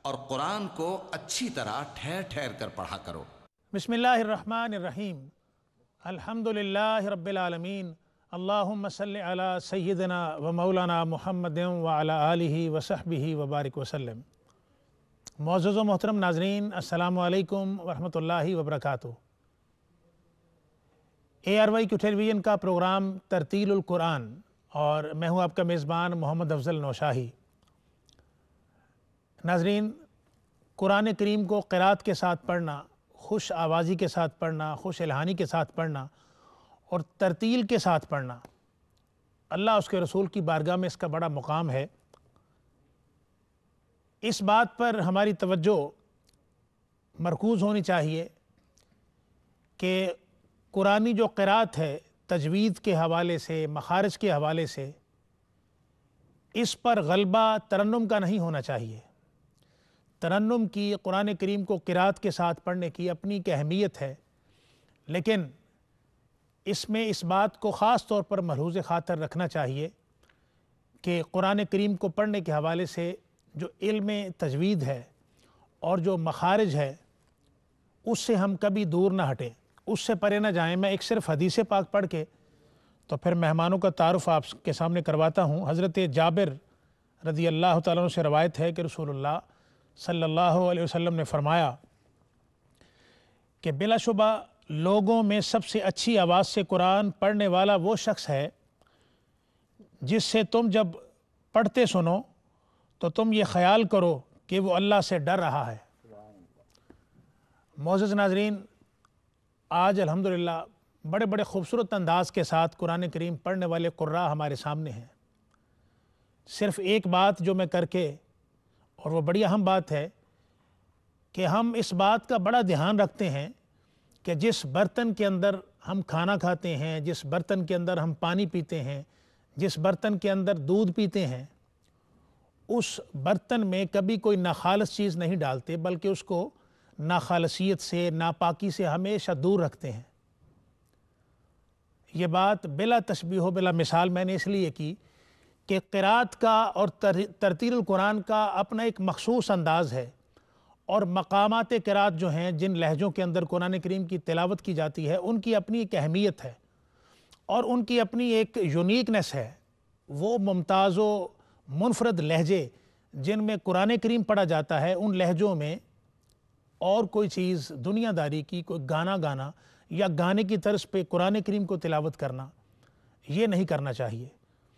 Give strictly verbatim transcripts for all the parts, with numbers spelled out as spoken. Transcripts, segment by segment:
اور قرآن کو اچھی طرح ٹھہر ٹھہر کر پڑھا کرو۔ بسم اللہ الرحمن الرحیم، الحمدللہ رب العالمین، اللہم صلی علی سیدنا و مولانا محمد وعلی آلہ وصحبہ وبارک وسلم۔ معزز و محترم ناظرین، السلام علیکم ورحمۃ اللہ وبرکاتہ۔ A R Y Q television کا پروگرام ترتیل القرآن، اور میں ہوں آپ کا میزبان محمد افضل نوشاہی۔ ناظرین، قرآن کریم کو قرات کے ساتھ پڑھنا، خوش آوازی کے ساتھ پڑھنا، خوش الحانی کے ساتھ پڑھنا اور ترتیل کے ساتھ پڑھنا، اللہ اس کے رسول کی بارگاہ میں اس کا بڑا مقام ہے۔ اس بات پر ہماری توجہ مرکوز ہونی چاہیے کہ قرآنی جو قرات ہے، تجوید کے حوالے سے، مخارج کے حوالے سے، اس پر غلبہ ترنم کا نہیں ہونا چاہیے۔ ترنم کی، قرآن کریم کو قرات کے ساتھ پڑھنے کی اپنی ایک اہمیت ہے، لیکن اس میں اس بات کو خاص طور پر ملحوظ خاطر رکھنا چاہیے کہ قرآن کریم کو پڑھنے کے حوالے سے جو علم تجوید ہے اور جو مخارج ہے، اس سے ہم کبھی دور نہ ہٹیں، اس سے پرے نہ جائیں۔ میں ایک صرف حدیث پاک پڑھ کے تو پھر مہمانوں کا تعارف آپ کے سامنے کرواتا ہوں۔ حضرت جابر رضی اللہ تعالیٰ عنہ سے روایت ہے کہ رسول اللہ صلی اللہ علیہ وسلم نے فرمایا کہ بلا شبہ لوگوں میں سب سے اچھی آواز سے قرآن پڑھنے والا وہ شخص ہے جس سے تم جب پڑھتے سنو تو تم یہ خیال کرو کہ وہ اللہ سے ڈر رہا ہے۔ معزز ناظرین، آج الحمدللہ بڑے بڑے خوبصورت انداز کے ساتھ قرآن کریم پڑھنے والے قراء ہمارے سامنے ہیں۔ صرف ایک بات جو میں کر کے، اور وہ بڑی اہم بات ہے کہ ہم اس بات کا بڑا دھیان رکھتے ہیں کہ جس برتن کے اندر ہم کھانا کھاتے ہیں، جس برتن کے اندر ہم پانی پیتے ہیں، جس برتن کے اندر دودھ پیتے ہیں، اس برتن میں کبھی کوئی ناخالص چیز نہیں ڈالتے، بلکہ اس کو ناخالصیت سے، ناپاکی سے ہمیشہ دور رکھتے ہیں۔ یہ بات بلا تشبیہ و بلا مثال میں نے اس لیے کی کہ قرات کا اور ترتیل القرآن کا اپنا ایک مخصوص انداز ہے، اور مقامات قرات جو ہیں، جن لہجوں کے اندر قرآن کریم کی تلاوت کی جاتی ہے، ان کی اپنی ایک اہمیت ہے اور ان کی اپنی ایک یونیکنیس ہے۔ وہ ممتاز و منفرد لہجے جن میں قرآن کریم پڑھا جاتا ہے، ان لہجوں میں اور کوئی چیز دنیا داری کی، کوئی گانا گانا یا گانے کی طرز پہ قرآن کریم کو تلاوت کرنا، یہ نہیں کرنا چاہیے۔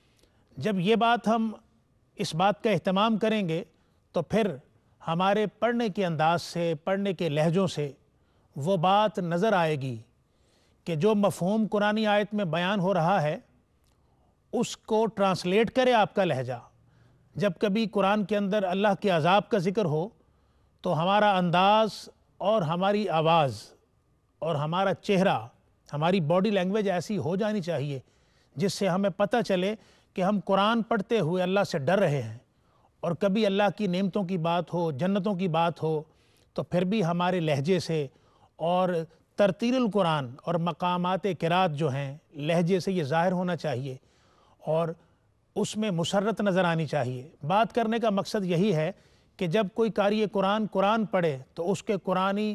جب یہ بات ہم اس بات کا اہتمام کریں گے تو پھر ہمارے پڑھنے کے انداز سے، پڑھنے کے لہجوں سے وہ بات نظر آئے گی کہ جو مفہوم قرآنی آیت میں بیان ہو رہا ہے اس کو ٹرانسلیٹ کرے آپ کا لہجہ۔ جب کبھی قرآن کے اندر اللہ کے عذاب کا ذکر ہو تو ہمارا انداز اور ہماری آواز اور ہمارا چہرہ، ہماری باڈی لینگویج ایسی ہو جانی چاہیے جس سے ہمیں پتہ چلے کہ ہم قرآن پڑھتے ہوئے اللہ سے ڈر رہے ہیں۔ اور کبھی اللہ کی نعمتوں کی بات ہو، جنتوں کی بات ہو، تو پھر بھی ہمارے لہجے سے اور ترتیل القرآن اور مقامات قرات جو ہیں، لہجے سے یہ ظاہر ہونا چاہیے اور اس میں مسرت نظر آنی چاہیے۔ بات کرنے کا مقصد یہی ہے کہ جب کوئی قاری قرآن قرآن پڑھے تو اس کے قرآنی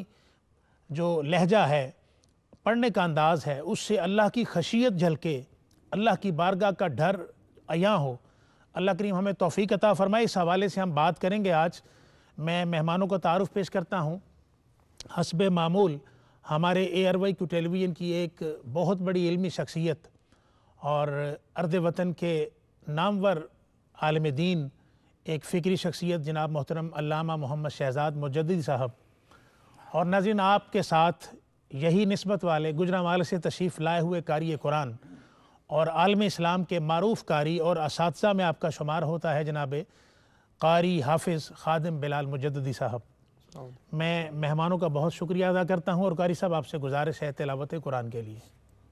جو لہجہ ہے، پڑھنے کا انداز ہے، اس سے اللہ کی خشیت جھلکے، اللہ کی بارگاہ کا ڈر عیاں ہو۔ اللہ کریم ہمیں توفیق عطا فرمائے۔ اس حوالے سے ہم بات کریں گے آج۔ میں مہمانوں کو تعارف پیش کرتا ہوں۔ حسب معمول ہمارے A R Y Q television کی ایک بہت بڑی علمی شخصیت اور ارض وطن کے نامور عالم دین، ایک فکری شخصیت جناب محترم علامہ محمد شہزاد مجددی صاحب، اور ناظرین آپ کے ساتھ یہی نسبت والے گجرانوالے سے تشریف لائے ہوئے قاری قرآن اور عالم اسلام کے معروف قاری اور اساتذہ میں آپ کا شمار ہوتا ہے جناب قاری حافظ خادم بلال مجددی صاحب۔ میں مہمانوں کا بہت شکریہ ادا کرتا ہوں، اور قاری صاحب آپ سے گزارش ہے تلاوت قرآن کے لیے۔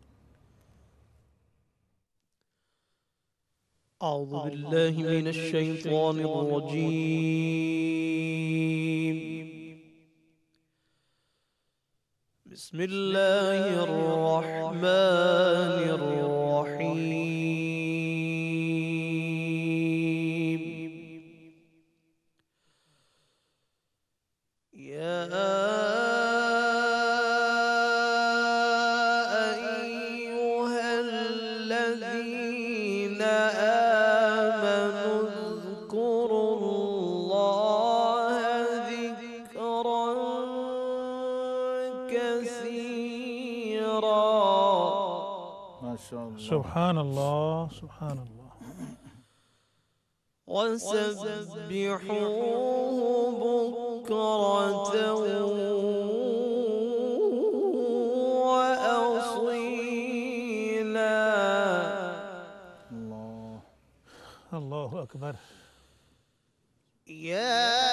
اعوذ باللہ من الشیطان الرجیم، بسم اللہ الرحمن الرحیم۔ الذين آمنوا اذكروا الله ذكرا كثيرا. ما شاء الله. سبحان الله سبحان الله. وسبحوه بكرة وأصيلا. الله الله أكبر. يا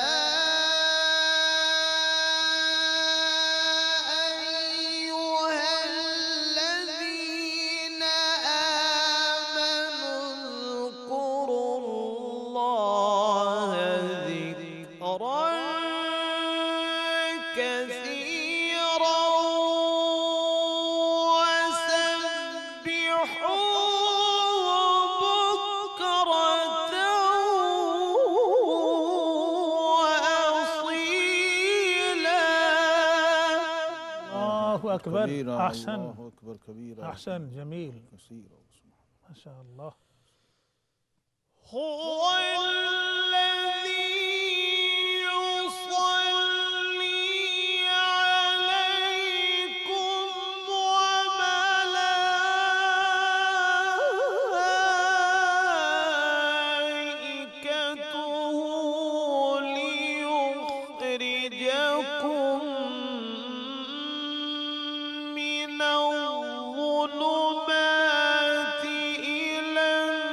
أكبر. كبيرا. أحسن. الله أكبر كبيرا. أحسن جميل. كثيرا. ما شاء الله. هو الذي يصلي عليكم وملائكته ليخرجكم من الظلمات إلى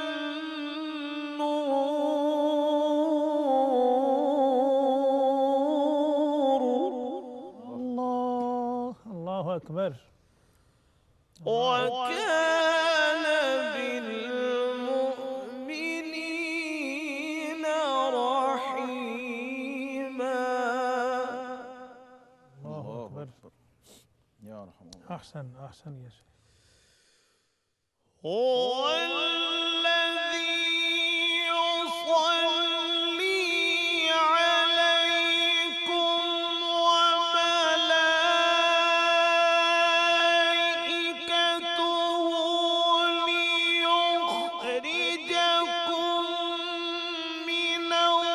النور. الله الله أكبر. وكان بالمؤمنين رحيما. الله أكبر. يا رحم الله. أحسن أحسن يا شيخ. هو الذي يصلي عليكم وملائكته ليخرجكم من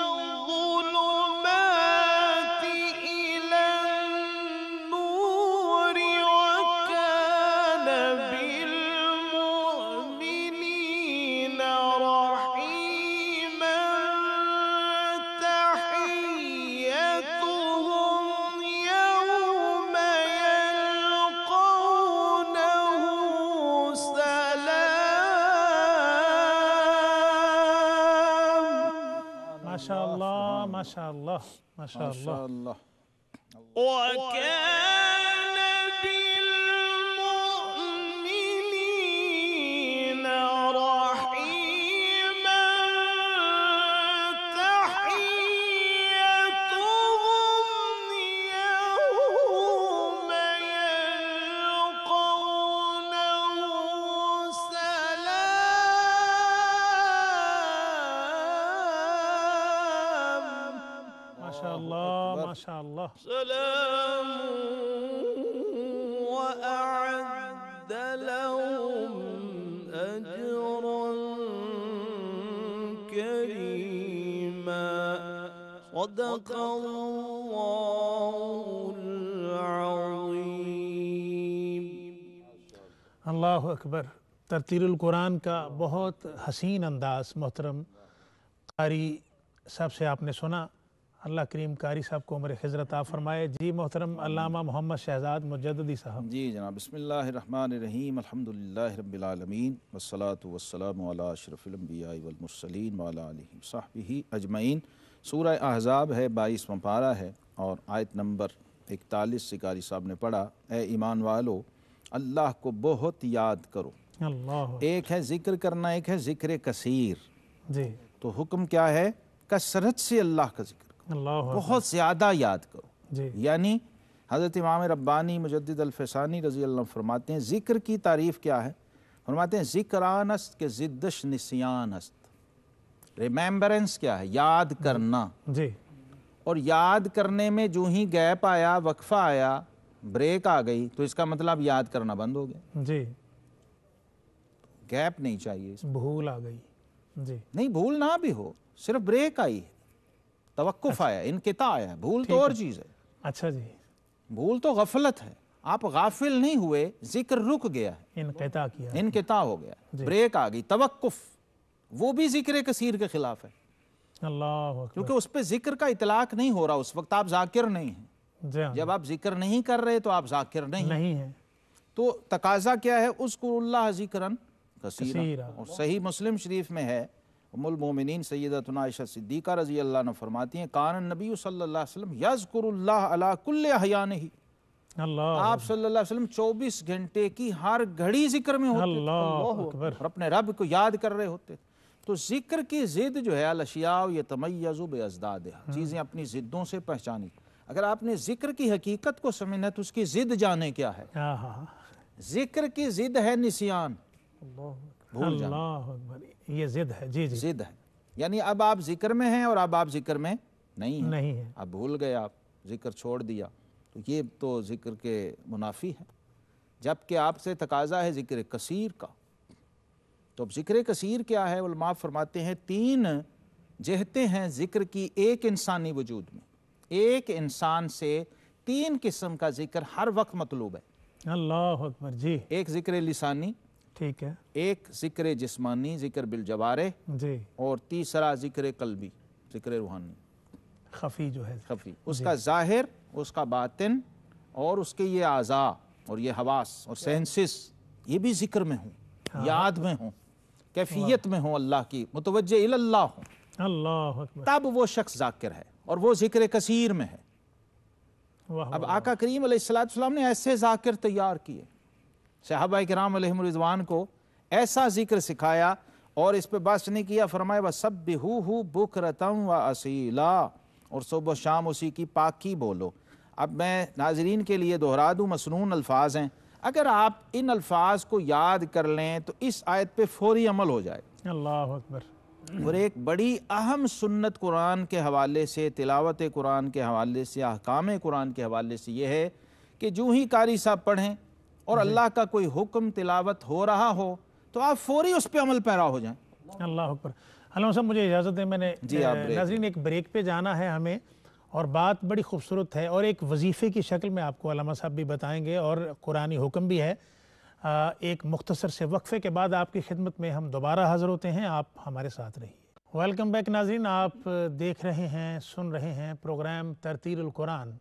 الظلمات إلى النور. وكان بالمؤمنين رحيما. تحيتهم يوم يلقونه سلام. ما شاء الله ما شاء الله ما شاء ما الله. شاء الله. وكان بالمؤمنين رحيما. تحيتهم يوم يلقونه سلام. ما شاء الله ما شاء الله. سلام وأعد لهم أجرا كريما. صدق الله العظيم. अल्लाह अकबर। तरतील कुरान का बहुत हसीन अंदाज़ मोहतरम कारी साहब से आपने सुना। अल्लाह करीम कारी साहब को उम्र खिज़रत आ फरमाए। जी मोहतरम अल्लामा मोहम्मद शहजाद मुजद्दिदी साहब। जी जनाब। बिस्मिल्लाहिर्रहमानिर्रहीम। अल्हम्दुलिल्लाहि रब्बिल आलमीन वस्सलातु वस्सलामु अला अशरफिल अंबिया वल मुरसलीन व अला आलिहि वसहबिहि अजमईन। सूरह अहज़ाब है, बाईसवां पारा है और आयत नंबर इकतालीस से कारी साहब ने पढ़ा, ए ईमान वालो अल्लाह को बहुत याद करो। अल्लाह। एक है जिक्र करना, एक है जिक्र कसीर। जी। तो हुक्म क्या है? कसरत से अल्लाह का जिक्र करो, अल्लाह बहुत ज़्यादा याद करो। जी। यानी हज़रत इमाम रब्बानी मुजद्दिद अल-फ़सानी रज़ी अल्लाह फरमाते हैं ज़िक्र की तारीफ़ क्या है? फरमाते हैं ज़िक्रान अस्त के ज़िद्दश निसियान अस्त। रिमेम्बरेंस क्या है? याद करना। जी। और याद करने में जो ही गैप आया, वक्फ़ा आया, ब्रेक आ गई, तो इसका मतलब याद करना बंद हो गया। जी। गैप नहीं चाहिए, भूल आ गई जी, नहीं भूल ना भी हो, सिर्फ ब्रेक आई है, तवक्कुफ आया, इनकिता आया है। भूल तो और चीज़ है, अच्छा जी, भूल तो गफलत है, आप गाफिल नहीं हुए, जिक्र रुक गया है, इनक़िता किया, इनकिता हो गया, ब्रेक आ गई, तवक्कुफ, वो भी जिक्र कसीर के खिलाफ है, अल्लाह अकबर, क्योंकि उस पर जिक्र का इतलाक नहीं हो रहा, उस वक्त आप जाकिर नहीं हैं। जी हाँ, जब आप जिक्र नहीं कर रहे तो आप जाकिर नहीं, नहीं है, तो तकाजा क्या है, उज़्कुरुल्लाह ज़िक्रन कसीरा। कसीरा। और सही मुस्लिम शरीफ में है, उम्मुल मोमिनीन सैयदतुना आयशा सिद्दीक़ा रज़ी अल्लाह अन्हा फरमाती हैं, कान नबी सल्लल्लाहु अलैहि वसल्लम यज़्कुरुल्लाह अला कुल्लि अहयानिही, अल्लाह आप सल्लल्लाहु अलैहि वसल्लम चौबीस घंटे की हर घड़ी जिक्र में होते थे, अल्लाह अकबर, और अपने रब को याद कर रहे होते थे। तो जिक्र की जिद जो है, अलअशिया यतमय्यज़ु बिअज़दादिहा, चीज़ें अपनी जिद्दों से पहचानी। अगर आपने जिक्र की हकीकत को समझना है तो उसकी जिद जाने क्या है। हाँ हाँ, जिक्र की जिद है निसियान, भूल जाना, अल्लाह अकबर, ये जिद है, जी जी, जिद है, यानी अब आप जिक्र में हैं और अब आप जिक्र में नहीं हैं, नहीं है, अब भूल गए, आप जिक्र छोड़ दिया, तो ये तो जिक्र के मुनाफी है। जबकि आपसे तकाजा है जिक्र कसीर का। तो अब जिक्र कसीर क्या है, उलमा फरमाते हैं तीन जहतें हैं जिक्र की एक इंसानी वजूद में। एक इंसान से तीन किस्म का जिक्र हर वक्त मतलूब है। अल्लाह अकबर, जी, एक जिक्र लिसानी, ठीक है, एक जिक्र जिस्मानी, जिक्र बिल जवारे, जी, और तीसरा जिक्र कल्बी, जिक्र रूहानी, खफी जो है, खफी, उसका जाहिर, उसका बातिन, और उसके ये आज़ा और ये हवास और सेंसिस, ये भी जिक्र में हूँ, याद में हूँ, कैफियत में हूँ, अल्लाह की मुतवज्जे इल्लल्लाह हूँ, अल्लाह अकबर, तब वो शख्स जाकिर है और वो जिक्र कसीर में है। वाह अब वाह, आका करीम अलैहिस्सलाम ने ऐसे जाकिर तैयार किए, सहाबाए किराम अलैहिम रिज़वान को ऐसा जिक्र सिखाया, और इस पे बस नहीं किया, फरमाया वसब्बिहूहु बुकरतम व असीला, और सुबह शाम उसी की पाकी बोलो। अब मैं नाजरीन के लिए दोहरा दूँ, मसनून अल्फाज हैं, अगर आप इन अल्फाज को याद कर लें तो इस आयत पे फौरी अमल हो जाए। अल्लाह अकबर, और एक बड़ी अहम सुन्नत कुरान के हवाले से, तिलावत कुरान के हवाले से, अहकाम कुरान के हवाले से यह है कि जो ही कारी साहब पढ़ें और अल्लाह का कोई हुक्म तिलावत हो रहा हो तो आप फौरी उस पर अमल पैरा हो जाएं। अल्लाह अकबर। हलो साहब, मुझे इजाज़त दें, मैंने जी, आप ब्रेक नाज़रीन एक ब्रेक पे जाना है हमें, और बात बड़ी खूबसूरत है और एक वजीफ़े की शक्ल में आपको अल्लामा साहब भी बताएंगे, और कुरानी हुक्म भी है। आ, एक मुख्तसर से वक्फ़े के बाद आपकी खिदमत में हम दोबारा हाज़िर होते हैं, आप हमारे साथ रहिए। वेलकम बैक नाज़रीन, आप देख रहे हैं, सुन रहे हैं प्रोग्राम तरतील-उल-कुरान,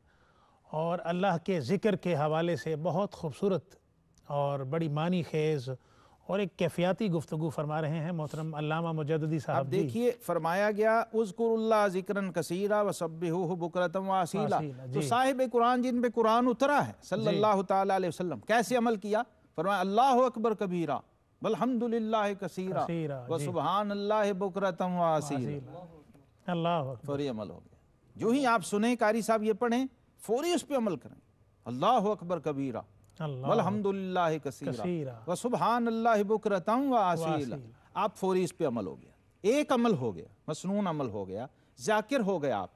और अल्लाह के ज़िक्र के हवाले से बहुत खूबसूरत और बड़ी मानी खेज़ और एक कैफियाती गुफ्तगू फरमा रहे हैं मोहतरम अल्लामा मुजद्दिदी साहब। अब देखिए, फरमाया गया उज़्कुरुल्लाह ज़िक्रन कसीरा वसब्बिहूहु बुकरतम व असीला। तो साहिब कुरान जिन पे कुरान उतरा है सल्लल्लाहु ताला अलैहि वसल्लम, कैसे अमल किया? फरमाया अल्लाहु अकबर कबीरा वल्हम्दुलिल्लाहि कसीरा व सुब्हानल्लाहि बुकरतम व असीला। अल्लाह अकबर, फौरी अमल हो गया। जो ही आप सुने कारी साहब ये पढ़ें, फौरी उस पर अमल करें। अल्लाहु अकबर कबीरा वल्हम्दुलिल्लाहि कसीरा व सुब्हानल्लाहि बुकरतम व असीला। आप फौरी इस पे अमल हो गया, एक अमल हो गया, मसनून अमल हो गया, जाकिर हो गए आप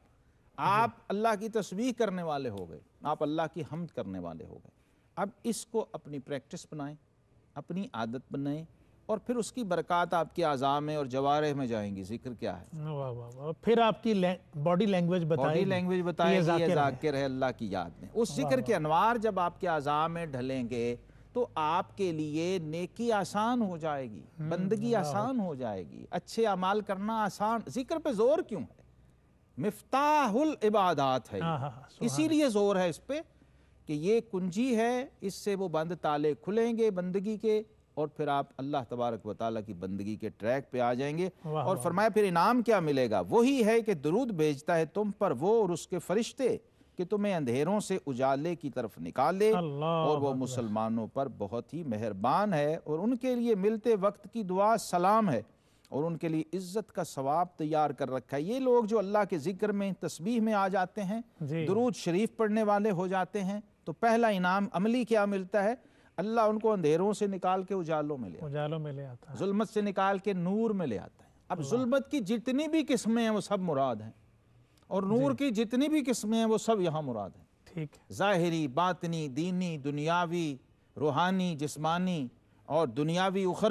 आप अल्लाह की तस्बीह करने वाले हो गए, आप अल्लाह की हम्द करने वाले हो गए। अब इसको अपनी प्रैक्टिस बनाएं, अपनी आदत बनाएं, और फिर उसकी बरक़ात आपके आज़ा में और जवारे में जाएंगी। जिक्र क्या है? वाह वाह वाह। फिर आपकी बॉडी लैंग्वेज बताएगी, बॉडी लैंग्वेज बताएगी, ये जाकिर है अल्लाह की याद में। उस जिक्र के अनवार जब आपके आज़ा में ढलेंगे तो आपके लिए नेकी आसान हो जाएगी, बंदगी आसान हो जाएगी, अच्छे अमाल करना आसान। जिक्र पे जोर क्यों है? मिफ्ताहुल इबादात है, इसीलिए जोर है इस पे कि ये कुंजी है, इससे वो बंद ताले खुलेंगे बंदगी के, और फिर आप अल्लाह तबारक व तआला की बंदगी के ट्रैक पे आ जाएंगे। और फरमाया फिर इनाम क्या मिलेगा? वही है कि दुरूद भेजता है तुम पर वो और उसके फरिश्ते कि तुम्हें अंधेरों से उजाले की तरफ निकाले, और वो मुसलमानों पर बहुत ही मेहरबान है, और उनके लिए मिलते वक्त की दुआ सलाम है, और उनके लिए इज्जत का सवाब तैयार कर रखा है। ये लोग जो अल्लाह के जिक्र में, तस्बीह में आ जाते हैं, दुरूद शरीफ पढ़ने वाले हो जाते हैं, तो पहला इनाम अमली क्या मिलता है? अल्लाह उनको अंधेरों से निकाल के उजालों में ले उजालों में ले आता है, जुल्मत से निकाल के नूर में ले आता है। अब जुल्मत की जितनी भी किस्में हैं वो सब मुराद हैं, और नूर की जितनी भी किस्में हैं वो सब यहाँ मुराद हैं। ठीक, ज़ाहिरी, बातनी, दीनी, दुनियावी, रूहानी, जिस्मानी और दुनियावी उखरवी,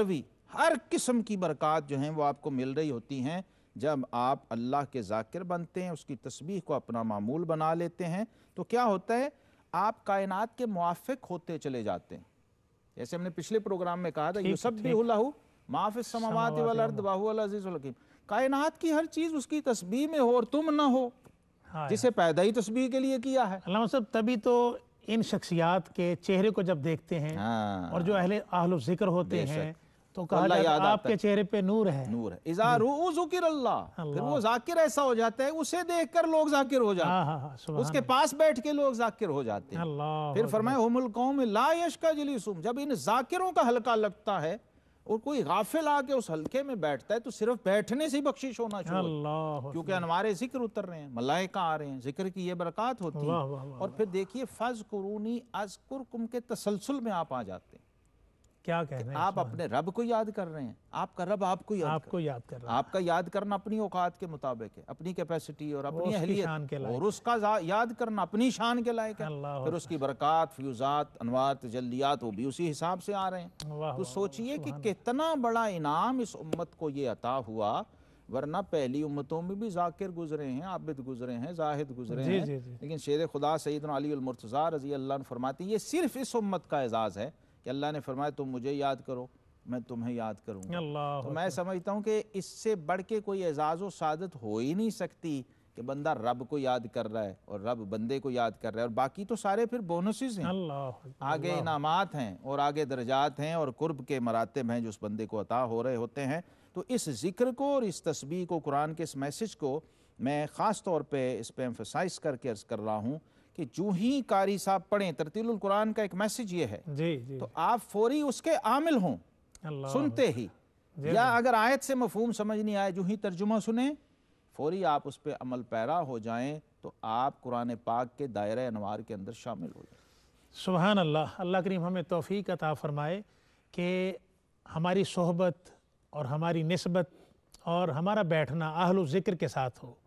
ہر قسم کی برکات جو ہیں وہ آپ کو مل رہی ہوتی ہیں جب آپ اللہ کے ذاکر بنتے ہیں، اس کی تسبیح کو اپنا معمول بنا لیتے ہیں۔ تو کیا ہوتا ہے، آپ کائنات کے موافق ہوتے چلے جاتے ہیں۔ جیسے ہم نے پچھلے پروگرام میں کہا تھا یسبح لہ ما فی السماوات والارض وہو العزیز الحکیم، کائنات کی ہر چیز اس کی تسبیح میں ہو اور تم نہ ہو، جسے پیدا ہی تسبیح کے لیے کیا ہے۔ علامہ صاحب تبھی تو ان شخصیات کے چہرے کو جب دیکھتے ہیں اور جو اہل اہل الذکر ہوتے ہیں تو کہا جاتا ہے آپ کے چہرے پہ نور ہے، نور ہے۔ اذا رؤوا ذکر اللہ، پھر وہ ذاکر ایسا ہو جاتا ہے اسے دیکھ کر لوگ ذاکر ہو جاتے ہیں، اس کے پاس بیٹھ کے لوگ ذاکر ہو جاتے ہیں۔ پھر فرمایا ہم القوم لا یشقی جلیسہم، جب ان ذاکروں کا حلقہ لگتا ہے اور کوئی غافل آ کے اس حلقے میں بیٹھتا ہے تو صرف بیٹھنے سے بخشش ہونا چاہیے، کیونکہ انوار ذکر اتر رہے ہیں، ملائکہ آ رہے ہیں، ذکر کی یہ برکات ہوتی ہیں۔ اور پھر دیکھیے فاذکرونی اذکرکم کے تسلسل میں آپ آ جاتے ہیں، کیا کہنا ہے، آپ اپنے رب کو یاد کر رہے ہیں، آپ کا رب آپ کو یاد آپ کو یاد کر رہا ہے، آپ کا یاد کرنا اپنی اوقات کے مطابق ہے، اپنی کیپیسٹی اور اپنی اہلیت، اور اس کا یاد کرنا اپنی شان کے لائق ہے۔ پھر اس کی برکات، فیوزات، انوار، تجلیات وہ بھی اسی حساب سے آ رہے ہیں۔ تو سوچئے کہ کتنا بڑا انعام اس امت کو یہ عطا ہوا، ورنہ پہلی امتوں میں بھی ذاکر گزرے ہیں، عابد گزرے ہیں، زاہد گزرے ہیں، لیکن شیر خدا سیدنا علی المرتضیٰ رضی اللہ عنہ فرماتے ہیں یہ صرف اس امت کا اعزاز ہے کہ اللہ نے فرمایا تم مجھے یاد کرو میں تمہیں یاد کروں گا۔ تو میں سمجھتا ہوں کہ اس سے بڑھ کے کوئی اعزاز و سعادت ہو ہی نہیں سکتی کہ بندہ رب کو یاد کر رہا ہے اور رب بندے کو یاد کر رہا ہے، اور باقی تو سارے پھر بونسز ہیں، آگے انعامات ہیں اور آگے درجات ہیں اور قرب کے مراتب ہیں جو اس بندے کو عطا ہو رہے ہوتے ہیں۔ تو اس ذکر کو اور اس تسبیح کو، قرآن کے اس میسج کو میں خاص طور پہ اس پہ ایمفسائز کر کے عرض کر رہا ہوں کہ جو ہی قاری صاحب پڑھیں، ترتیل القرآن کا ایک میسج یہ ہے تو آپ فوری اس کے عامل ہوں سنتے ہی، یا اگر آیت سے مفہوم سمجھ نہیں آئے جو ہی ترجمہ سنیں فوری آپ اس پہ عمل پیرا ہو جائیں تو آپ قرآن پاک کے دائرہ انوار کے اندر شامل ہو جائیں۔ سبحان اللہ، اللہ کریم ہمیں توفیق عطا فرمائے کہ ہماری صحبت اور ہماری نسبت اور ہمارا بیٹھنا اہل الذکر کے ساتھ ہو،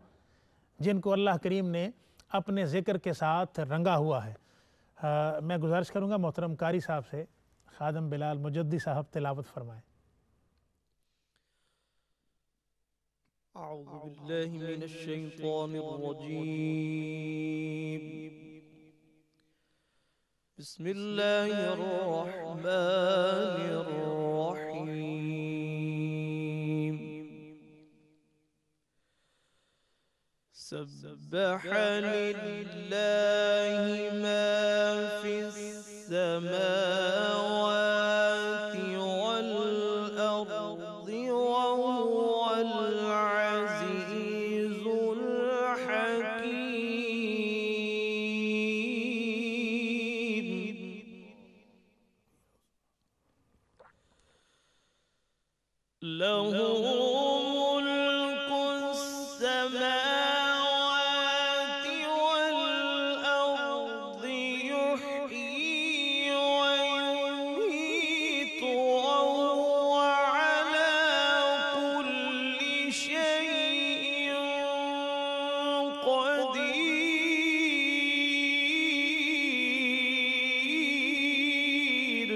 جن کو اللہ کریم نے اپنے ذکر کے ساتھ رنگا ہوا ہے۔ میں گزارش کروں گا محترم قاری صاحب سے، خادم بلال مجدی صاحب تلاوت فرمائیں۔ اعوذ باللہ من الشیطان الرجیم، بسم اللہ الرحمن الرحیم، سبح للہ ما فی السماوات والارض وهو العزیز الحکیم، لہ ملک السماوات والارض یحیی ویمیت وهو على كل شيء قدیر۔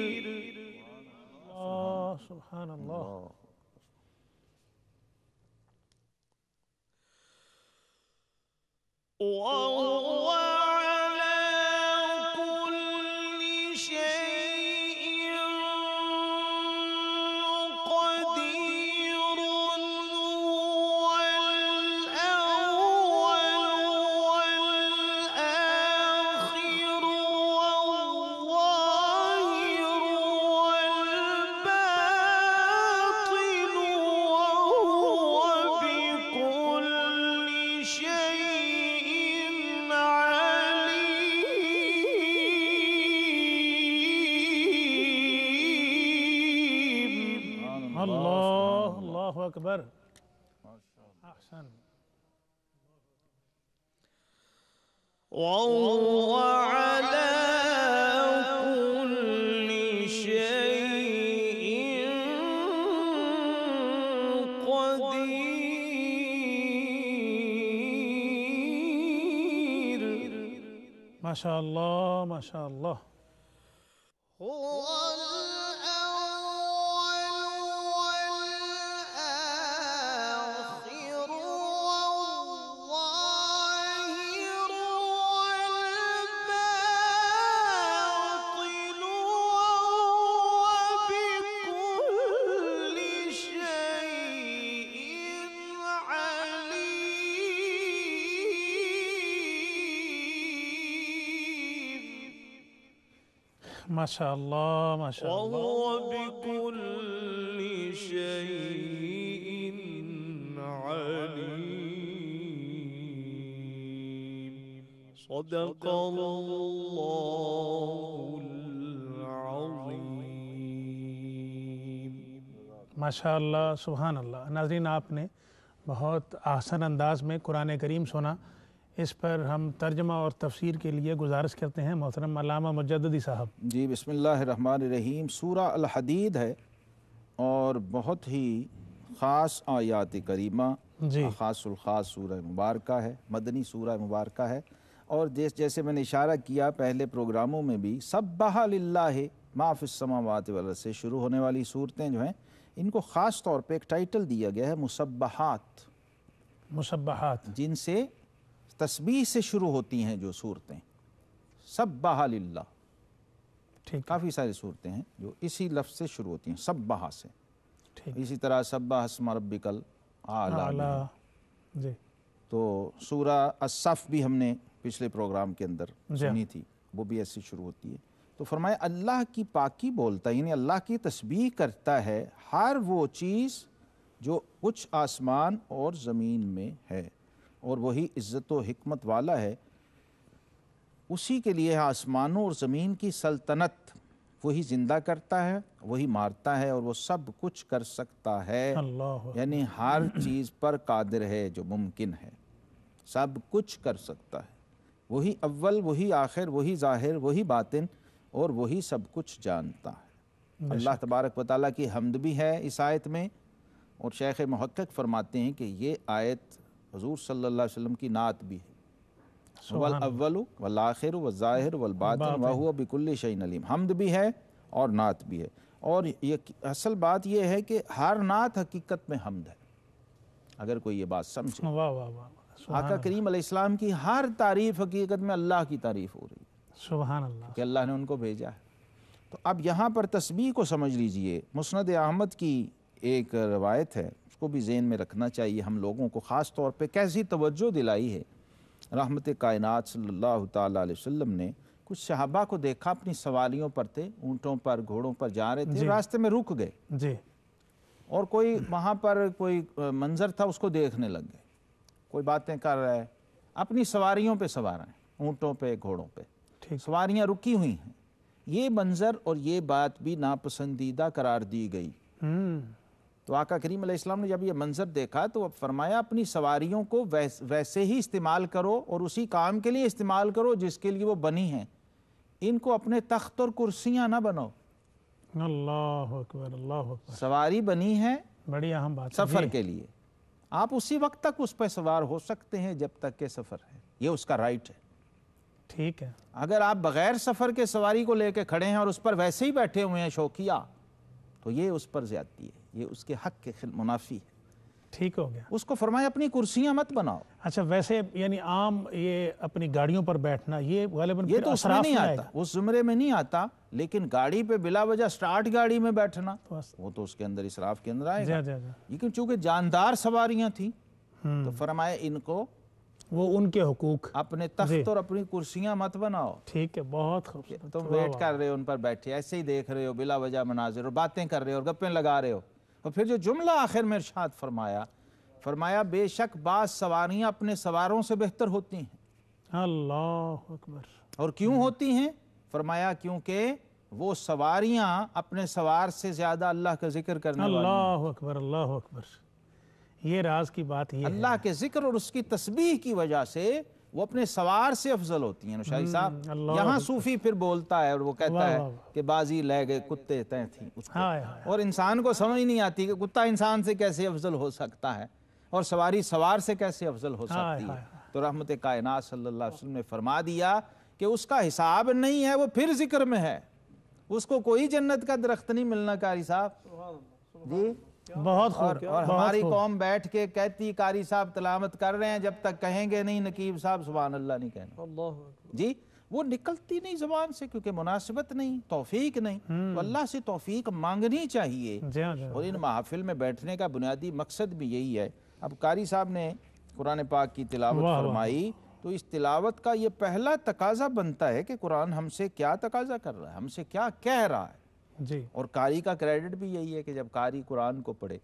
سبحان اللہ، وهو على كل شيء قدير، هو الأول والآخر والظاهر والباطن، وهو بكل شيء اللہ اللہ اکبر، احسن۔ وهو على كل شيء قدیر۔ ماشاء اللہ ماشاء اللہ۔ هو الأول माशाअल्लाह माशाअल्लाह। وهو بكل شيء عليم صدق الله العظيم माशाअल्लाह सुभान अल्लाह। नाज़रीन, आपने बहुत आसान अंदाज में कुरान करीम सुना। इस पर हम तर्जमा और तफसीर के लिए गुजारिश करते हैं मोहतरम अल्लामा मुजद्दिदी साहब। जी, बिस्मिल्लाहिर्रहमानिर्रहीम। सूरा अल हदीद है और बहुत ही ख़ास आयात करीमा, जी ख़ासुल ख़ास सूरह मुबारका है, मदनी सूरह मुबारका है। और जैस जैसे मैंने इशारा किया पहले प्रोग्रामों में भी, सब्बहा लिल्लाहि मा फ़िस समावाति वल अर्ज़ से शुरू होने वाली सूरतें जो हैं, इनको ख़ास तौर पे एक टाइटल दिया गया है मुसब्बहात, मुसब्बहात, जिनसे तस्बीह से शुरू होती हैं जो सूरतें, सब्बहा लिल्लाह। ठीक काफ़ी सारी सूरतें हैं जो इसी लफ्ज़ से शुरू होती हैं, सब्बहा से। ठीक इसी तरह सब्बहा अस्मा रब्बिकल आला आला। भी है। जी तो सूरा अस्सफ़ भी हमने पिछले प्रोग्राम के अंदर जी। सुनी थी, वो भी ऐसे शुरू होती है। तो फरमाया अल्लाह की पाकी बोलता है, यानी अल्लाह की तस्बीह करता है हर वो चीज़ जो कुछ आसमान और ज़मीन में है, और वही इज़्ज़त व हिकमत वाला है। उसी के लिए आसमानों और ज़मीन की सल्तनत, वही ज़िंदा करता है, वही मारता है, और वो सब कुछ कर सकता है। अल्लाह यानी हर चीज़ पर कादिर है जो मुमकिन है, सब कुछ कर सकता है। वही अव्वल, वही आखिर, वही ज़ाहिर, वही बातिन, और वही सब कुछ जानता है। अल्लाह तबारक व तआला की हम्द भी है इस आयत में। और शेख मुहक्किक फरमाते हैं कि ये आयत हुज़ूर सल्लल्लाहु अलैहि वसल्लम की नात भी है। वल अव्वलु वल आखिरु वल ज़ाहिरु वल बातिन व हुवा बिकुल्लि शैइन अलीम। हम्द भी है और नात भी है। और ये असल बात यह है कि हर नात हकीकत में हम्द है, अगर कोई ये बात समझे। वाह वाह वाह। आका करीम अलैहिस्सलाम की हर तारीफ़ हकीकत में अल्लाह की तारीफ़ हो रही है सुभान अल्लाह कि अल्लाह ने उनको भेजा है। तो अब यहाँ पर तस्बीह को समझ लीजिए। मुस्नद अहमद की एक रवायत है, उसको भी ज़हन में रखना चाहिए हम लोगों को। ख़ास तौर पे कैसी तवज्जो दिलाई है रहमत कायनात सल्लल्लाहु ताला अलैहि वसल्लम ने। कुछ सहाबा को देखा अपनी सवारियों पर थे, ऊँटों पर, घोड़ों पर जा रहे थे, रास्ते में रुक गए जी। और कोई वहाँ पर कोई मंजर था उसको देखने लग गए। कोई बातें कर रहा है, अपनी सवारियों पे सवार हैं, ऊँटों पे, घोड़ों पे, सवारियाँ रुकी हुई हैं। ये मंजर और ये बात भी नापसंदीदा करार दी गई। तो आका करीम अलैहिस्सलाम ने जब ये मंजर देखा तो अब फरमाया अपनी सवारियों को वैस, वैसे ही इस्तेमाल करो और उसी काम के लिए इस्तेमाल करो जिसके लिए वो बनी हैं। इनको अपने तख्त और कुर्सियाँ ना बनाओ। अल्लाह अकबर अल्लाह अकबर। सवारी बनी है बड़ी अहम बात सफ़र के लिए, आप उसी वक्त तक उस पर सवार हो सकते हैं जब तक के सफ़र है, ये उसका राइट है। ठीक है। अगर आप बग़ैर सफ़र के सवारी को लेके खड़े हैं और उस पर वैसे ही बैठे हुए हैं शौकिया, तो ये उस पर ज़्यादती है, ये उसके हक़ के मुनाफी है। ठीक हो गया। उसको फरमाया अपनी कुर्सियाँ मत बनाओ। अच्छा, वैसे यानी आम ये अपनी गाड़ियों पर बैठना ये गालिबन ये तो उसमें नहीं आता, उस ज़ुमरे में नहीं आता। लेकिन गाड़ी पे बिला वजह स्टार्ट गाड़ी में बैठना तो वो तो उसके अंदर इसराफ के अंदर आएगा। लेकिन चूंकि जानदार सवारियां थी तो फरमाया इनको वो उनके हुकूक अपने तख्त और अपनी कुर्सियां मत बनाओ। ठीक है, बहुत खूबसूरत। तुम वेट कर रहे हो उन पर बैठे, ऐसे ही देख रहे हो बिला वजह मनाजिर और बातें कर रहे हो और गप्पें लगा रहे हो। और फिर जो जुमला आखिर में इरशाद फरमाया, फरमाया बेशक बाज़ सवारियां अपने सवारों से बेहतर होती हैं। अल्लाह अकबर। और क्यों होती हैं? फरमाया क्योंकि वो सवारियां अपने सवार से ज्यादा अल्लाह का जिक्र करने वाली हैं। अल्लाह अकबर अल्लाह अकबर। ये राज की बात ये अल्लाह के जिक्र और उसकी तस्बीह की वजह से वो अपने सवार से अफजल होती हैं। शाही साहब यहाँ सूफी फिर बोलता है और वो कहता है कि बाजी ले गए कुत्ते तय थी उसको। और इंसान को समझ नहीं आती कि कुत्ता इंसान से कैसे अफजल हो सकता है और सवारी सवार से कैसे अफजल हो सकती है। तो रहमत कायनात सल्लल्लाहु अलैहि वसल्लम ने फरमा दिया कि उसका हिसाब नहीं है, वो फिर जिक्र में है, उसको कोई जन्नत का दरख्त नहीं मिलना। कारी साहब जी बहुत और, और हमारी कौम बैठ के कहती कारी साहब तलावत कर रहे हैं, जब तक कहेंगे नहीं नकीब साहब सुभान अल्लाह नहीं कहना जी, वो निकलती नहीं जबान से क्योंकि मुनासिबत नहीं, तौफीक नहीं। तो अल्लाह से तौफीक मांगनी चाहिए। और इन महफिल में बैठने का बुनियादी मकसद भी यही है। अब कारी साहब ने कुरान पाक की तिलावत फरमाई تو اس تلاوت کا یہ پہلا تقاضا بنتا ہے کہ قرآن ہم سے کیا تقاضا کر رہا ہے، ہم سے کیا کہہ رہا ہے۔ جی اور قاری کا کریڈٹ بھی یہی ہے کہ جب قاری قرآن کو پڑھے،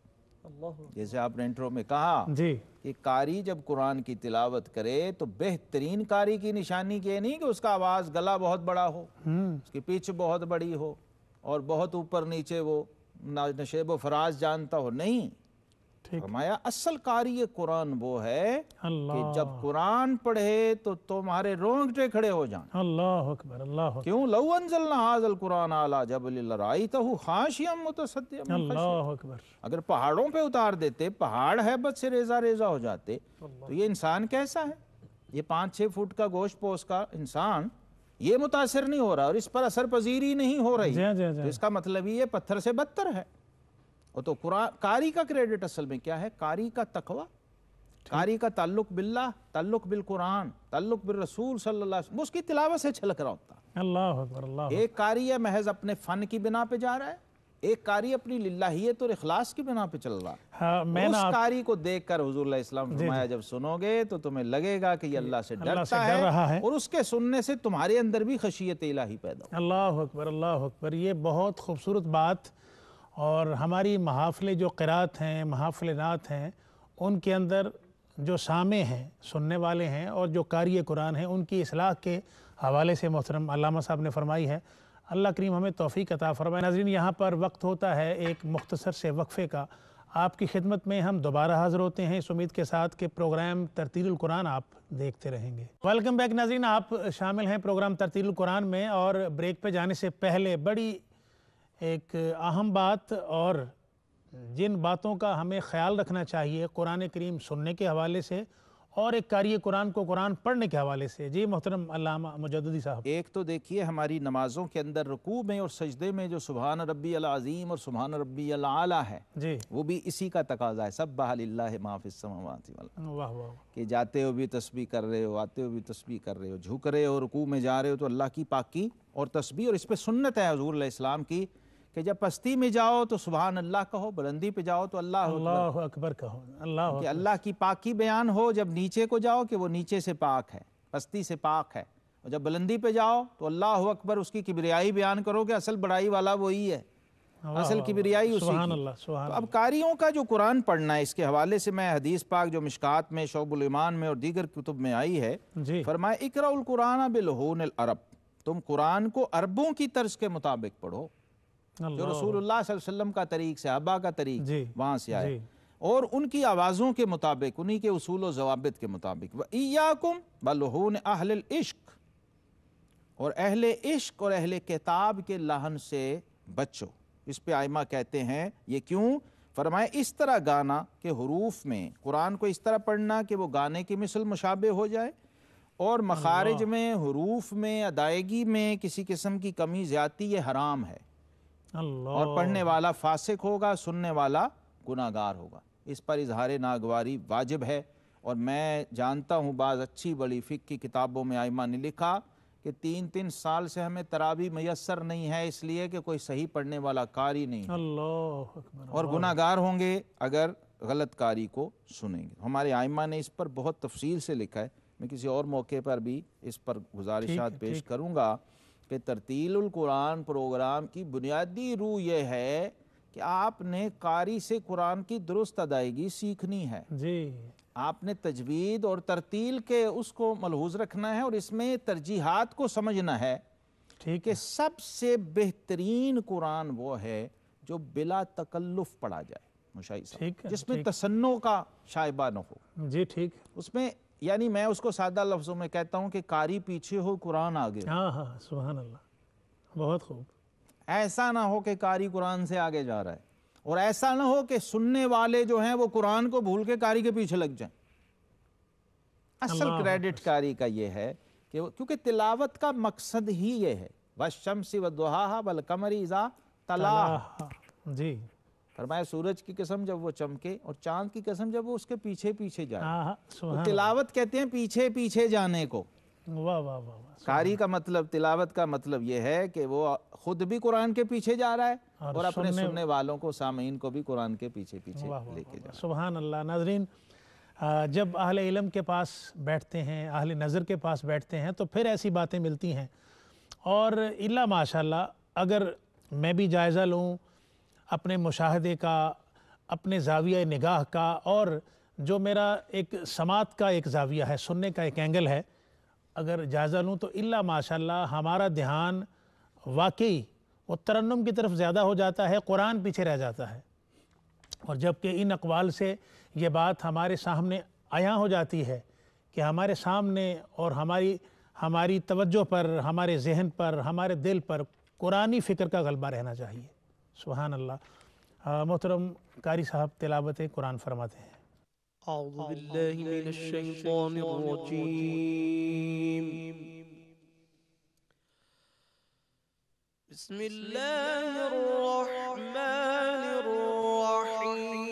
جیسے آپ نے انٹرو میں کہا جی کہ قاری جب قرآن کی تلاوت کرے تو بہترین قاری کی نشانی یہ نہیں کہ اس کا آواز گلا بہت بڑا ہو، اس کی پچ بہت بڑی ہو اور بہت اوپر نیچے وہ نشیب و فراز جانتا ہو، نہیں، فرمایا اصل قاری قرآن وہ ہے کہ جب قرآن پڑھے تو تمہارے رونگٹے کھڑے ہو جائیں۔ اللہ اکبر، اللہ اکبر، کیوں؟ لو انزلنا ھذا القرآن علی جبل لرأیتہ خاشعا متصدعا من خشیۃ اللہ اکبر۔ اگر پہاڑوں پہ اتار دیتے، پہاڑ ہیبت سے ریزہ ریزہ ہو جاتے، تو یہ انسان کیسا ہے؟ یہ پانچ چھ فٹ کا گوشت پوش کا انسان یہ متاثر نہیں ہو رہا اور اس پر اثر پذیری نہیں ہو رہی، تو اس کا مطلب یہ پتھر سے بدتر ہے۔ اور تو قرآن قاری کا کریڈٹ اصل میں کیا ہے؟ قاری کا تقوی، قاری کا تعلق باللہ، تعلق بالقرآن، تعلق بالرسول صلی اللہ علیہ وسلم، اس کی تلاوت سے چھلک رہا ہوتا۔ اللہ اکبر، اللہ اکبر۔ ایک قاری ہے محض اپنے فن کی بنا پہ جا رہا ہے، ایک قاری اپنی للہیت اور اخلاص کی بنا پہ چل رہا ہے۔ ہاں میں اس قاری کو دیکھ کر حضور علیہ السلام فرمایا جب سنو گے تو تمہیں لگے گا کہ یہ اللہ سے ڈرتا ہے اور اس کے سننے سے تمہارے اندر بھی خشیت الہی پیدا ہو۔ اللہ اکبر، اللہ اکبر۔ یہ بہت خوبصورت بات، اور ہماری محافل جو قرات ہیں، محافل نعت ہیں، ان کے اندر جو سامع ہیں، سننے والے ہیں، اور جو قاری قرآن ہیں، ان کی اصلاح کے حوالے سے محترم علامہ صاحب نے فرمائی ہے۔ اللہ کریم ہمیں توفیق عطا فرمائے۔ ناظرین، یہاں پر وقت ہوتا ہے ایک مختصر سے وقفے کا۔ آپ کی خدمت میں ہم دوبارہ حاضر ہوتے ہیں اس امید کے ساتھ کہ پروگرام ترتیل القرآن آپ دیکھتے رہیں گے۔ ویلکم بیک ناظرین، آپ شامل ہیں پروگرام ترتیل القرآن میں، اور بریک پہ جانے سے پہلے بڑی ایک اہم بات، اور جن باتوں کا ہمیں خیال رکھنا چاہیے قرآن کریم سننے کے حوالے سے اور ایک قاری قرآن کو قرآن پڑھنے کے حوالے سے۔ جی محترم علامہ مجددی صاحب۔ ایک تو دیکھیے ہماری نمازوں کے اندر رکوع میں اور سجدے میں جو سبحان ربی العظیم اور سبحان ربی الاعلیٰ ہے، جی وہ بھی اسی کا تقاضا ہے، سبح للہ ما فی السماوات والارض، واہ واہ، کہ جاتے ہو بھی تسبیح کر رہے ہو، آتے ہو بھی تسبیح کر رہے ہو، جھک رہے ہو، رکوع میں جا رہے ہو تو اللہ کی پاکی اور تسبیح، اور اس پہ سنت ہے حضور علیہ السلام کی کہ جب پستی میں جاؤ تو سبحان اللہ کہو، بلندی پہ جاؤ تو اللہ اکبر، اللہ اکبر کہو، اللہ کہ اکبر، اللہ کی پاکی بیان ہو۔ جب نیچے کو جاؤ کہ وہ نیچے سے پاک ہے، پستی سے پاک ہے، اور جب بلندی پہ جاؤ تو اللہ اکبر، اس کی کبریائی بیان کرو کہ اصل بڑائی والا وہی ہے، اصل کبریائی اسی سبحان کی۔ اللہ، سبحان تو اب قاریوں کا جو قرآن پڑھنا ہے، اس کے حوالے سے میں حدیث پاک جو مشکات میں، شعب الایمان میں اور دیگر کتب میں آئی ہے، جی فرمایا اقرأوا القرآن بلحون العرب، تم قرآن کو عربوں کی طرز کے مطابق پڑھو، جو رسول اللہ صلی اللہ علیہ وسلم کا طریق، صحابہ کا طریق جی وہاں سے آئے، جی اور ان کی آوازوں کے مطابق، انہی کے اصول و ضوابط کے مطابق۔ وَإِيَّاكُمْ بَلْحُونِ أَهْلِ الْعِشْقِ، اور اہل عشق اور اہل کتاب کے لحن سے بچو۔ اس پہ ائمہ کہتے ہیں یہ کیوں؟ فرمائے اس طرح گانا کہ حروف میں، قرآن کو اس طرح پڑھنا کہ وہ گانے کی مثل مشابہ ہو جائے، اور مخارج میں، حروف میں، ادائیگی میں کسی قسم کی کمی زیادتی یہ حرام ہے، اللہ، اور پڑھنے والا فاسق ہوگا، سننے والا گناہگار ہوگا۔ اس پر اظہار ناگواری واجب ہے، اور میں جانتا ہوں بعض اچھی بڑی فقہ کی کتابوں میں ائمہ نے لکھا کہ تین تین سال سے ہمیں تراویح میسر نہیں ہے، اس لیے کہ کوئی صحیح پڑھنے والا قاری نہیں ہے، اللہ اکبر، اور گناہگار ہوں گے اگر غلط قاری کو سنیں گے۔ ہمارے ائمہ نے اس پر بہت تفصیل سے لکھا ہے، میں کسی اور موقع پر بھی اس پر گزارشات پیش کروں گا کہ ترتیل القرآن پروگرام کی بنیادی روح یہ ہے کہ آپ نے قاری سے قرآن کی درست ادائیگی سیکھنی ہے، جی آپ نے تجوید اور ترتیل کے اس کو ملحوظ رکھنا ہے، اور اس میں ترجیحات کو سمجھنا ہے ٹھیک کہ سب سے بہترین قرآن وہ ہے جو بلا تکلف پڑھا جائے، مشاہی صاحب، جس میں تصنع کا شائبہ نہ ہو۔ جی ٹھیک، اس میں یعنی میں اس کو سادہ لفظوں میں کہتا ہوں کہ قاری پیچھے ہو، قرآن آگے، ہاں ہاں، سبحان اللہ، بہت خوب۔ ایسا نہ ہو کہ قاری قرآن سے آگے جا رہا ہے، اور ایسا نہ ہو کہ سننے والے جو ہیں وہ قرآن کو بھول کے قاری کے پیچھے لگ جائیں۔ اصل کریڈٹ قاری کا یہ ہے کہ کیونکہ تلاوت کا مقصد ہی یہ ہے، وَالشَّمْسِ وَالضُّحَاهَا وَالْقَمَرِ إِذَا تَلَاهَا، جی فرمایا سورج کی قسم جب وہ چمکے، اور چاند کی قسم جب وہ اس کے پیچھے پیچھے جائے۔ ہاں تو تلاوت کہتے ہیں پیچھے پیچھے جانے کو۔ واہ واہ واہ، قاری کا مطلب، تلاوت کا مطلب یہ ہے کہ وہ خود بھی قرآن کے پیچھے جا رہا ہے، اور اپنے سننے والوں کو، سامعین کو بھی قرآن کے پیچھے پیچھے لے کے جا رہا ہے۔ سبحان اللہ۔ ناظرین، جب اہل علم کے پاس بیٹھتے ہیں، اہل نظر کے پاس بیٹھتے ہیں تو پھر ایسی باتیں ملتی ہیں۔ اور الا ماشاءاللہ اگر میں بھی جائزہ لوں اپنے مشاہدے کا، اپنے زاویہ نگاہ کا، اور جو میرا ایک سماعت کا ایک زاویہ ہے، سننے کا ایک اینگل ہے، اگر جائزہ لوں تو الا ماشاءاللہ ہمارا دھیان واقعی وہ ترنم کی طرف زیادہ ہو جاتا ہے، قرآن پیچھے رہ جاتا ہے۔ اور جبکہ ان اقوال سے یہ بات ہمارے سامنے عیاں ہو جاتی ہے کہ ہمارے سامنے اور ہماری ہماری توجہ پر، ہمارے ذہن پر، ہمارے دل پر قرآنی فکر کا غلبہ رہنا چاہیے۔ سبحان اللہ۔ محترم قاری صاحب تلاوت قرآن فرماتے ہیں۔ اعوذ باللہ من الشیطان الرجیم، بسم اللہ الرحمن الرحیم،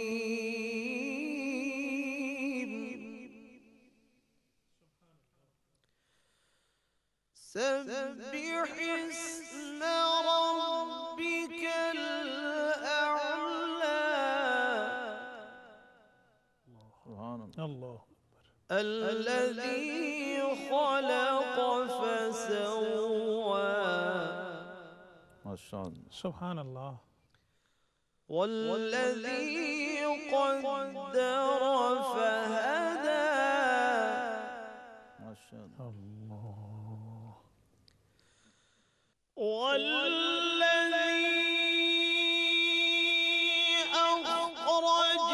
سبح اسم ربک الاعلی اللہ الذی خلق فسوى ماشاءاللہ سبحان اللہ والذی قدر فہدى ماشاءاللہ والذی أخرج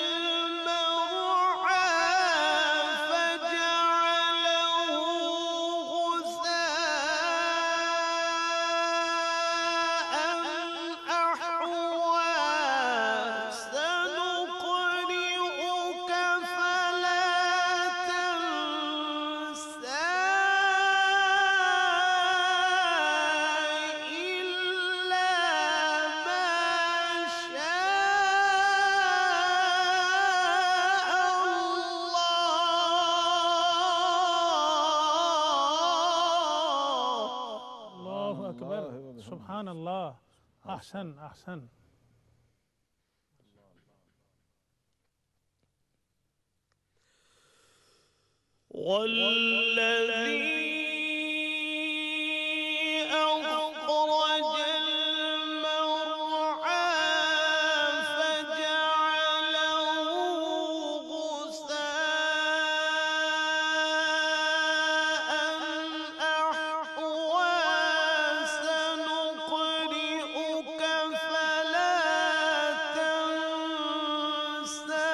المرعى فجعله غثاء أحوى سنقرئك فلا تنسى سبحان اللہ۔ احسن احسن۔ والذي أخرج المرعى فجعله غثاء أحوى سنقرئك فلا تنسى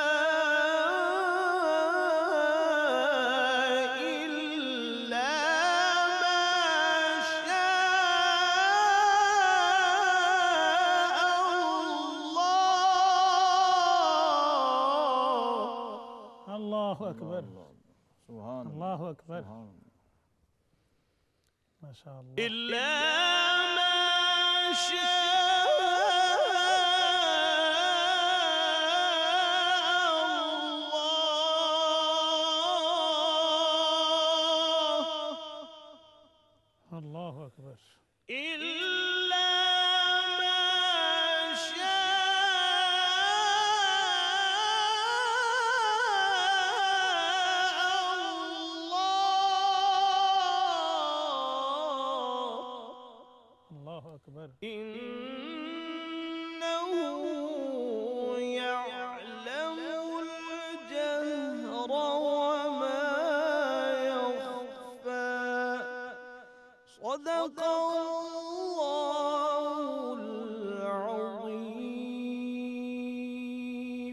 اللہ اکبر، سبحان اللہ اکبر، سبحان ما شاء اللہ۔ إلا ما شاء الله اللہ اکبر۔ إلا ما شاء الله اللہ اکبر۔ إنه يعلم الجهر وما يخفى صدق الله العظيم۔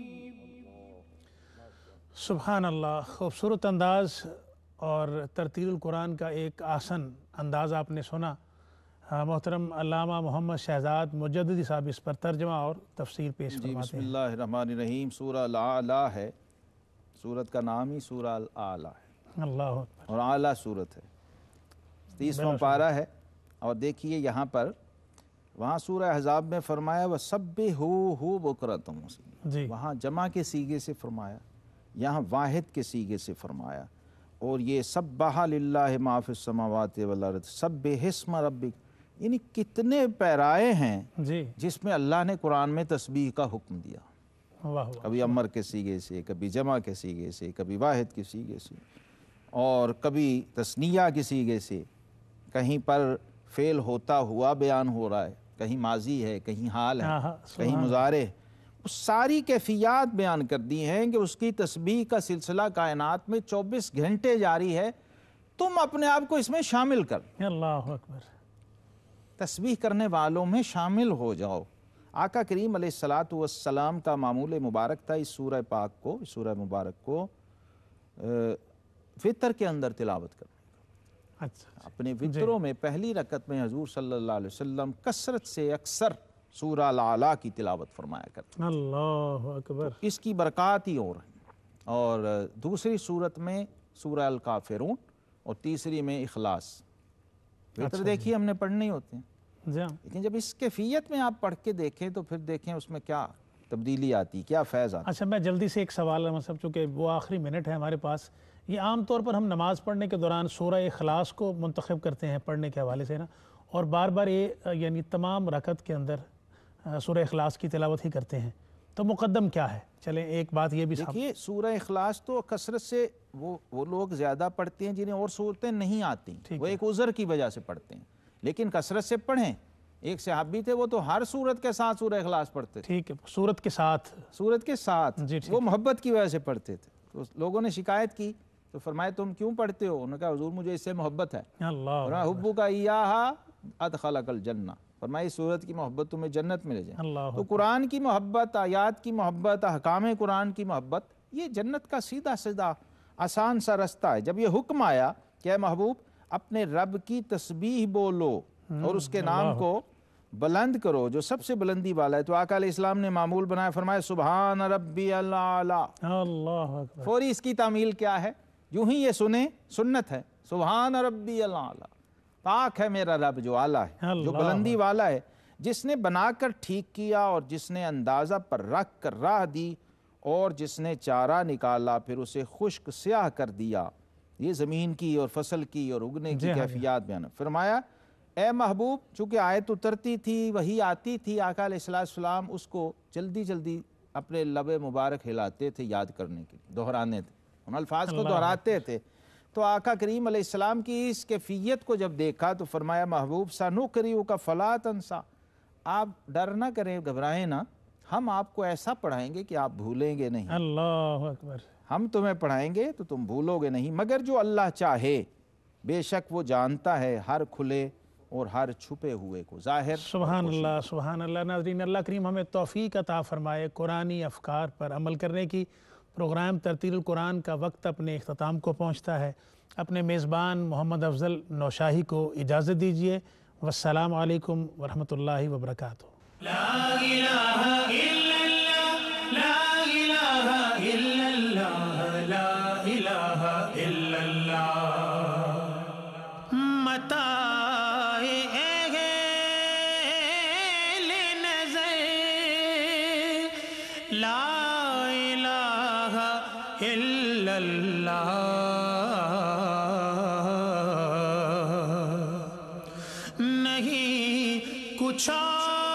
سبحان اللہ، خوبصورت انداز اور ترتیل القرآن کا ایک آسن انداز آپ نے سنا۔ محترم علامہ محمد شہزاد مجددی صاحب اس پر ترجمہ اور تفسیر پیش جی فرماتے بسم ہیں۔ اللہ الرحمن الرحیم۔ سورہ الاعلیٰ ہے، سورت کا نام ہی سورہ الاعلیٰ ہے اللہ اکبر۔ اور اعلیٰ سورت ہے، تیسواں پارہ ہے۔ اور دیکھیے یہاں پر، وہاں سورہ احزاب میں فرمایا وَسَبِّحُوهُ بُكْرَةً وَأَصِيلًا، جی وہاں جمع کے سیغے سے فرمایا، یہاں واحد کے سیغے سے فرمایا۔ اور یہ سبح للہ ما فی السماوات والارض سبح اسم ربک، یعنی کتنے پیرائے ہیں جی جس میں اللہ نے قرآن میں تسبیح کا حکم دیا۔ واہ واہ، کبھی امر کے سیغے سے، کبھی جمع کے سیغے سے، کبھی واحد کے سیغے سے، اور کبھی تثنیہ کے سیغے سے، کہیں پر فعل ہوتا ہوا بیان ہو رہا ہے، کہیں ماضی ہے، کہیں حال ہے، آہا، کہیں سبحان مضارع ہے۔ اس ساری کیفیات بیان کر دی ہیں کہ اس کی تسبیح کا سلسلہ کائنات میں چوبیس گھنٹے جاری ہے، تم اپنے آپ کو اس میں شامل کر، اللہ اکبر۔ تسبیح کرنے والوں میں شامل ہو جاؤ۔ آقا کریم علیہ الصلاۃ والسلام کا معمول مبارک تھا اس سورہ پاک کو، اس سورہ مبارک کو وتر کے اندر تلاوت کرنے کا۔ اچھا، اپنے وتروں میں پہلی رکعت میں حضور صلی اللہ علیہ وسلم کثرت سے اکثر سورہ الاعلیٰ کی تلاوت فرمایا کرتے، اللہ اکبر۔ اس کی برکات ہی اور ہیں۔ اور دوسری صورت میں سورہ الکافرون، اور تیسری میں اخلاص۔ وتر دیکھیے ہم نے پڑھنے ہی ہوتے ہیں، جی ہاں، لیکن جب اس کیفیت میں آپ پڑھ کے دیکھیں تو پھر دیکھیں اس میں کیا تبدیلی آتی، کیا فیض آتا۔ اچھا میں جلدی سے ایک سوال ہے مطلب چونکہ وہ آخری منٹ ہے ہمارے پاس، یہ عام طور پر ہم نماز پڑھنے کے دوران سورہ اخلاص کو منتخب کرتے ہیں پڑھنے کے حوالے سے نا، اور بار بار یہ یعنی تمام رکعت کے اندر سورہ اخلاص کی تلاوت ہی کرتے ہیں، تو مقدم کیا ہے؟ چلیں ایک بات یہ بھی صاحب، دیکھیے سورہ اخلاص تو کثرت سے وہ وہ لوگ زیادہ پڑھتے ہیں جنہیں اور صورتیں نہیں آتی، وہ ایک عذر کی وجہ سے پڑھتے ہیں، لیکن کثرت سے پڑھیں۔ ایک صحابی تھے وہ تو ہر سورت کے ساتھ سورہ اخلاص پڑھتے تھے، ٹھیک ہے، سورت کے ساتھ، سورت کے ساتھ، جی ٹھیک وہ محبت کی وجہ سے پڑھتے تھے۔ تو لوگوں نے شکایت کی تو فرمایا تم کیوں پڑھتے ہو؟ انہوں نے کہا حضور مجھے اس سے محبت ہے۔ اللہ فرمایا حبو کا ایہا ادخلک الجنہ، فرمایا اس سورت کی محبت تمہیں جنت میں لے جائے۔ اللہ تو قرآن کی محبت، آیات کی محبت، احکام قرآن کی محبت، یہ جنت کا سیدھا سیدھا آسان سا رستہ ہے۔ جب یہ حکم آیا کہ اے محبوب اپنے رب کی تسبیح بولو اور اس کے نام کو بلند کرو جو سب سے بلندی والا ہے، تو آقا علیہ السلام نے معمول بنایا، فرمایا سبحان ربی الاعلیٰ۔ اللہ اکبر، فوری اس کی تعمیل کیا ہے؟ یوں ہی یہ سنیں، سنت ہے، سبحان ربی الاعلیٰ، پاک ہے میرا رب جو اعلیٰ ہے، جو اللہ بلندی والا ہے، جس نے بنا کر ٹھیک کیا اور جس نے اندازہ پر رکھ کر راہ دی اور جس نے چارہ نکالا پھر اسے خشک سیاہ کر دیا۔ یہ زمین کی اور فصل کی اور اگنے کی کیفیات بیان۔ فرمایا اے محبوب، چونکہ آیت اترتی تھی، وہی آتی تھی، آقا علیہ السلام اس کو جلدی جلدی اپنے لب مبارک ہلاتے تھے یاد کرنے کے لیے، دہرانے تھے، ان الفاظ کو دہراتے تھے۔ تو آقا کریم علیہ السلام کی اس کیفیت کو جب دیکھا تو فرمایا محبوب سنقرئک فلا تنسیٰ، آپ ڈر نہ کریں، گھبرائیں نہ، ہم آپ کو ایسا پڑھائیں گے کہ آپ بھولیں گے نہیں۔ اللہ اکبر، ہم تمہیں پڑھائیں گے تو تم بھولو گے نہیں، مگر جو اللہ چاہے، بے شک وہ جانتا ہے ہر کھلے اور ہر چھپے ہوئے کو، ظاہر۔ سبحان اللہ، سبحان اللہ۔ ناظرین، اللہ کریم ہمیں توفیق عطا فرمائے قرآنی افکار پر عمل کرنے کی۔ پروگرام ترتیل القرآن کا وقت اپنے اختتام کو پہنچتا ہے۔ اپنے میزبان محمد افضل نوشاہی کو اجازت دیجیے۔ والسلام علیکم ورحمۃ اللہ وبرکاتہ۔ لا الہ الا اللہ، لا الہ الا اللہ، لا الہ الا اللہ۔ متائے اہل نظر، لا الہ الا اللہ، نہیں کچھ اور